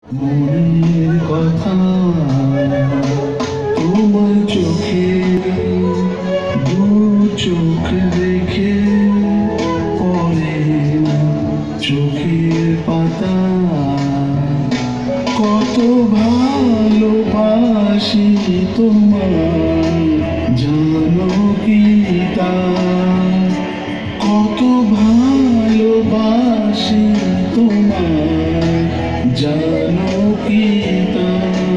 মনের কথা তোমার চোখে, দু চোখ দেখে পড়ে না চোখের পাতা। কত ভালোবাসি তোমার জানো কি তা? কত ভালোবাসি তোমার জানো কি তা?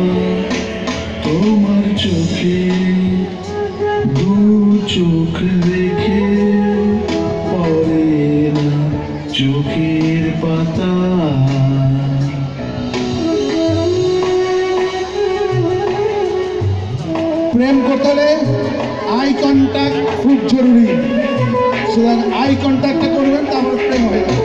তোমার চোখে, দু চোখ দেখে পড়ে না চোখের পাতা। প্রেম করতে হলে আই কন্ট্যাক্ট খুব জরুরি, সুতরাং আই কন্ট্যাক্টটা করবেন, তারপর প্রেম হয়ে যাবে।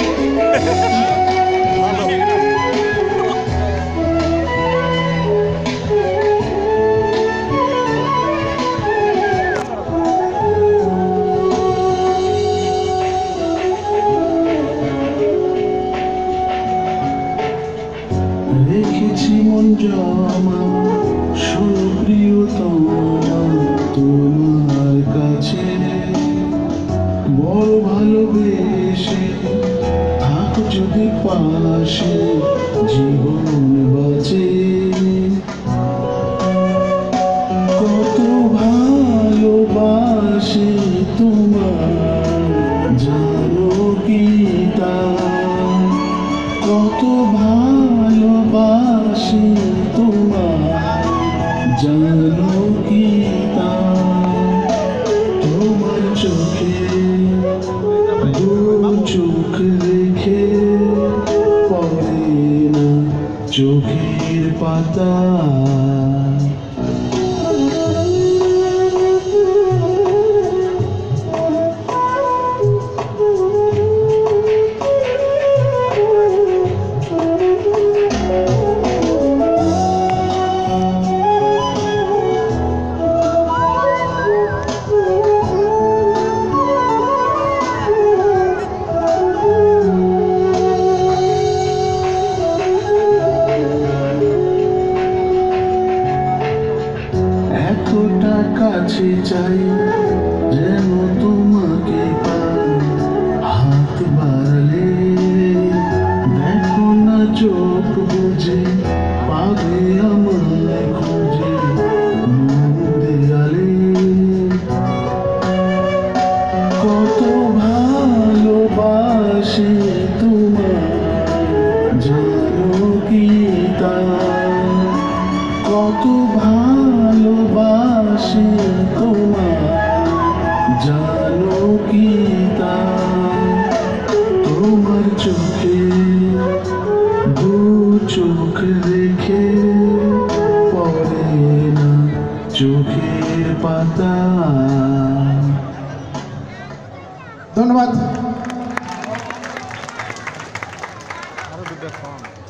রেখেছি মন জমা সুপ্রিয়তমা তোমার কাছে, বড় ভালোবেসে থাকো যদি পাশে জীবন বাঁচে। কত ভালোবাসি তোমার জানো কি তা? কত ভালোবাসি তোমার জানো কি তা? তোমার চোখে, দু চোখ দেখে পড়ে না চোখের পাতা। এতটা কাছে চাই যেন তোমাকে পাই, হাত বাড়ালে দেখো না চোখ বুঝে পাবে আমায় খুঁজে মন দেয়ালে। কত ভালোবাসি তোমার জানো কি তা? কত ভালোবাসি তোমার জানো কি তা? তোমার চোখে, দু চোখ দেখে পড়ে না চোখের পাতা। ধন্যবাদ।